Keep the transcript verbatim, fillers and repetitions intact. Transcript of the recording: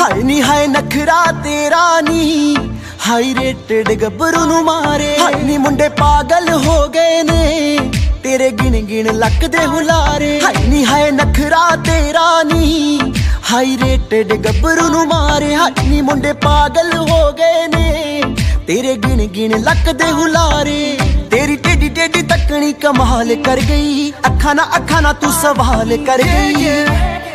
हाय नी हाय नखरा तेरा नी high rated गब्बरू नू मारे। हाय नी मुंडे पागल हो गए ने तेरे गिन गिन लक दे हुलारे। हाय नी हाय नखरा तेरा नी हाई रेटेड गब्बरू नू मारे। हाय नी मुंडे पागल हो गए ने तेरे गिन गिन लक दे हुलारे। तेरी टेढ़ी टेढ़ी तकनी कमाल कर गई, अखा ना अखा ना तू सवाल कर गई।